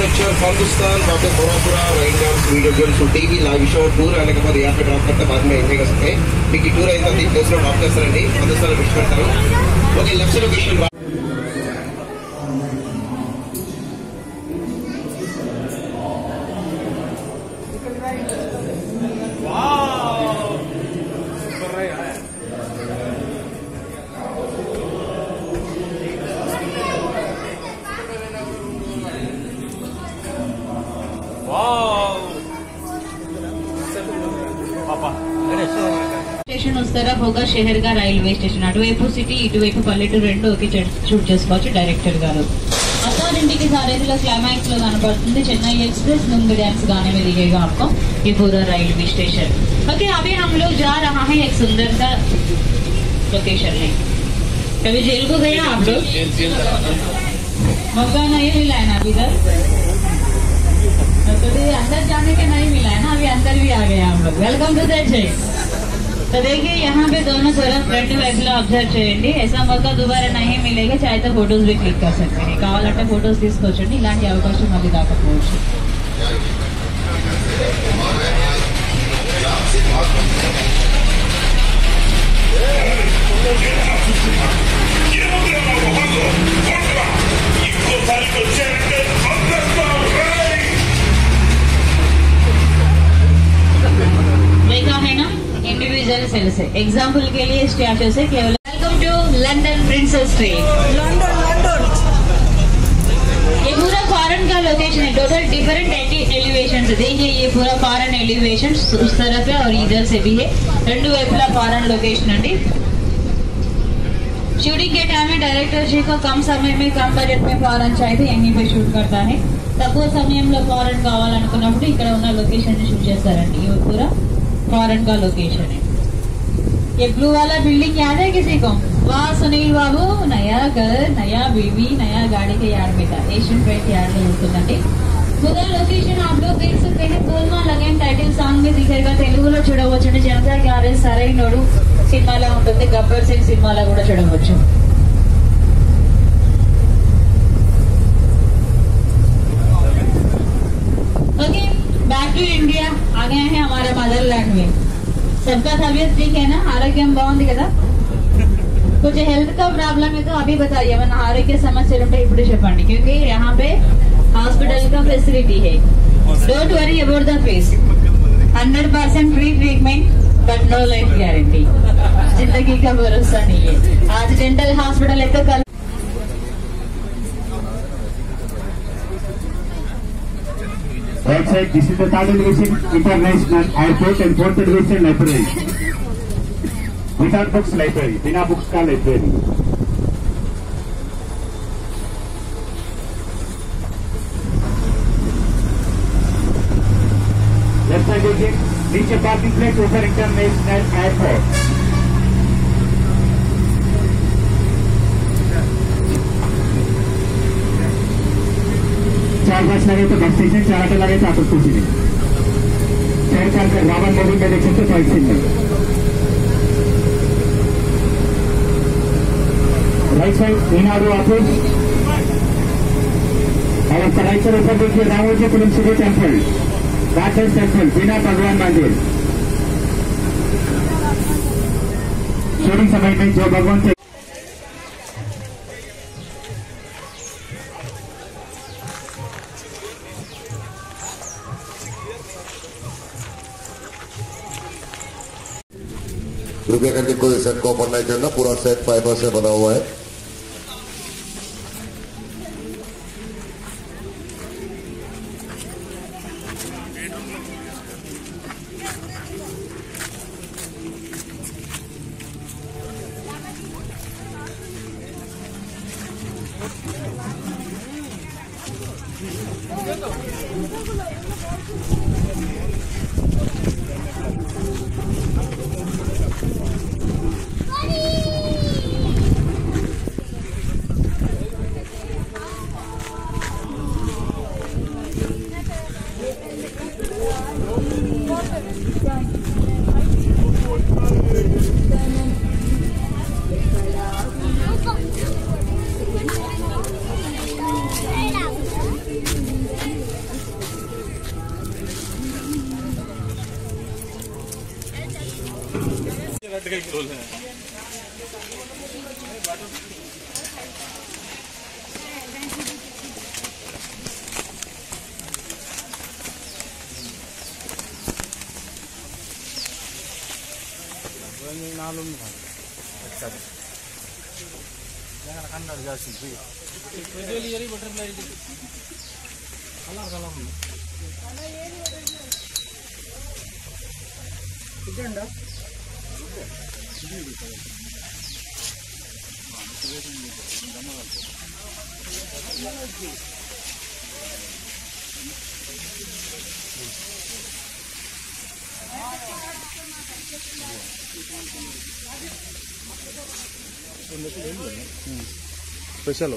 Infrastructure Pakistan वहाँ पे थोड़ा ride dance video game shooting live show tour आने के बाद यहाँ पे ड्रॉप करते बाद में एंजॉय कर सकते हैं మీకు టూర్ అయిన తర్వాత ప్లేస్ లో డ్రాప్ చేస్తారండి ప్రదేశాలు విష్ పెడతారు ఓకే లెఫ్ట్ లొకేషన్ స్టేషన్ उस तरफ होगा शहर का రైల్వే స్టేషన్ అటువైపు సిటీ ఇటువైపు పల్లెటూరు రెండు ఒకే షూట్ చేసుకోవచ్చు డైరెక్టర్ గారు अथॉरिटी के सारे क्लाइमैक्स లో కనబడుతుంది చెన్నై एक्सप्रेस नुंग डैम्स गाने में दिखेगा आपको ये पूरा रेलवे स्टेशन ओके अभी हम लोग जा रहा है एक सुंदर सा लोकेशन है कभी जेल को गए आप लोग मौका नहीं मिला है ना अभी तक तो अंदर जाने के नहीं मिला है ना अभी अंदर भी आ गए हम लोग वेलकम टू दैट साइड तो देखिए यहाँ पे दोनों तरफ फ्रंट వైపులో ऑब्जर्व చేయండి ऐसा मौका दोबारा नहीं मिलेगा चाहे तो फोटोज भी क्लिक कर सकते हैं కావాలంటే फोटोज తీసుకోవచ్చండి ఇలాంటి అవకాశం మళ్ళీ రాకపోవచ్చు देखा है ना इंडिविजुअल सेल से एग्जाम्पल के लिए स्टैचू से केवल welcome to London princess street London ये पूरा फॉरेन का लोकेशन है टोटल डिफरेंट एलिवेशन देखिए ये पूरा फॉरेन एलिवेशन उस तरफ है और इधर से भी है రెండు వైపులా फॉरेन लोकेशन अंडी शूटिंग के टाइम में डायरेक्टर जी को कम समय में कम बजट में फॉरेन चाहिए यहीं पे शूट करता है తక్కువ సమయంలో ఫారెన్ కావాలనుకున్నప్పుడు ఇక్కడ ఉన్న లొకేషన్ ని షూట్ చేస్తారండి ये पूरा फॉरेन का लोकेशन है ये ब्लू वाला बिल्डिंग याद है किसी को वाह सुनील बाबू नया घर नया बीवी नया गाड़ी के यार्ड में था एशियन पेंट यार्ड में ఉంటుందండి पूरा लोकेशन आप लोग देख सकते हैं गोलमाल अगेन टाइटल సాంగ్ में दिखेगा తెలుగులో చూడవచ్చుండి జనతా గ్యారేజ్ సరైనోడు సినిమాలో ఉంటుంది గబ్బర్ సింగ్ సినిమాలో కూడా చూడవచ్చు ओके बैक टू इंडिया आ गए हैं हमारे मदरलैंड में सबका तबीयत ठीक है ना आरोग्य బాగుంది కదా कुछ हेल्थ का प्रॉब्लम है तो अभी बताइए वरना आरोग्य समस्या ఉంటే ఇప్పుడు చెప్పండి क्योंकि यहाँ पे हॉस्पिटल का फैसिलिटी है don't worry about the fees 100% free treatment but no life guarantee जिंदगी का भरोसा नहीं है आज डेंटल हॉस्पिटल है तो कल Right side, this is the third elevation international airport and fourth elevation library. Without books library, बिना books का library. Left side देखिए, नीचे parking place ऊपर international airport. चार बस लगे तो बस स्टेशन 4 ऑटो लगे तो ऑटो स्टेशन शहर चार कर रावण नदी में देख सकते फाइव सिग्नल राइट साइड मीनारू ऑफिस और राइट साइड ऊपर देखिए रावोजी फिल्म सिटी टेम्पल राक्षस टेम्पल बिना भगवान मंदिर शूटिंग समय में जो भगवान से कृपया करके कोई सेट को ओपन नहीं करना पूरा सेट फाइबर से बना हुआ है స్పెషల్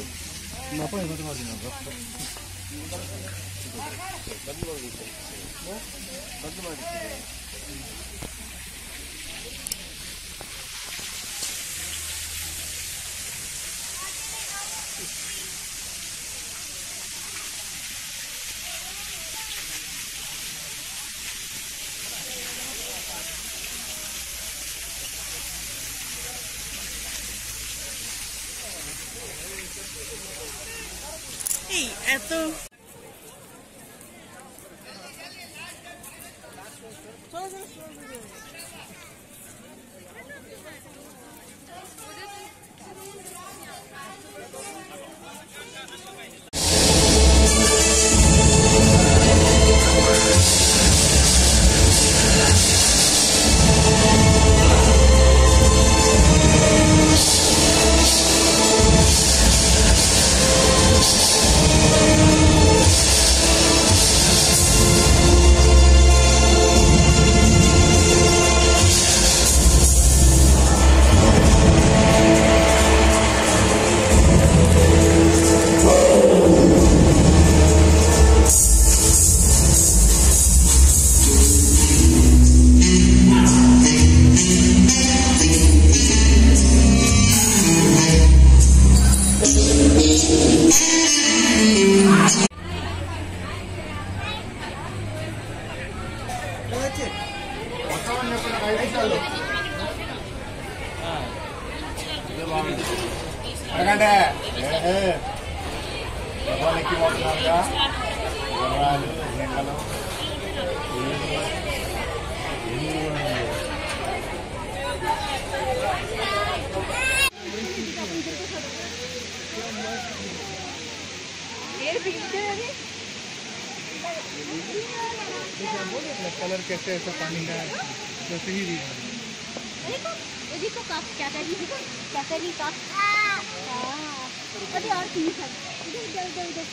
esto. कलर कैसे ऐसा पानी का जैसे ही भी देखो क्या कर रही अरे और ठीक है इधर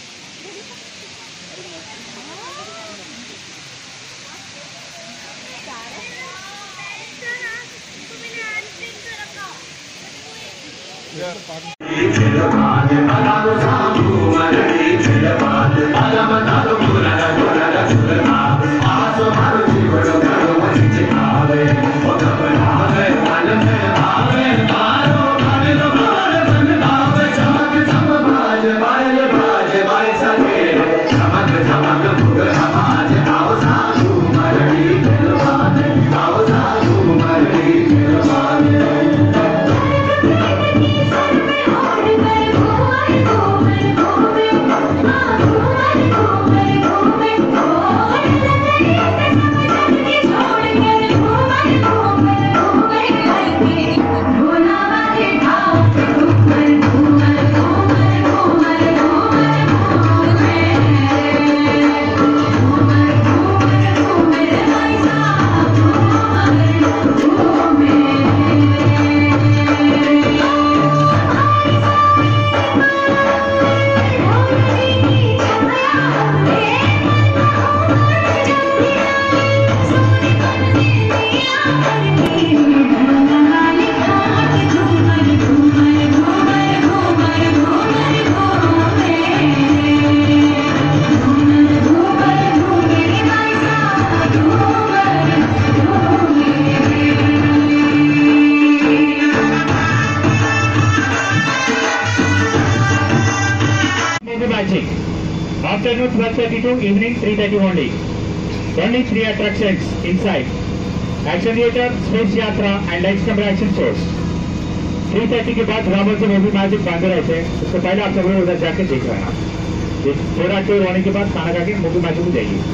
Afternoon 12:32, evening 3:30 only. Only 3 attractions inside. Action theatre, space Yatra and lights camera action shows 3:30 के बाद ड्रामा से मूवी मैजिक बंद रहते हैं। उससे पहले आप सब लोग उधर जाके देख रहे हैं। थोड़ा टूर होने के बाद खाना खा के मूवी मैजिक में जाइए।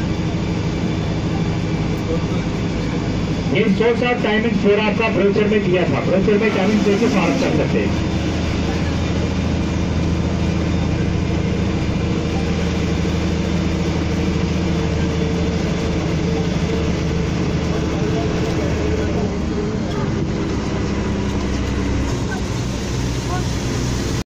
ये शोज और टाइमिंग पूरा आपका ब्रोचर में दिया था। ब्रोचर में टाइमिंग देके फारक कर सकते हैं।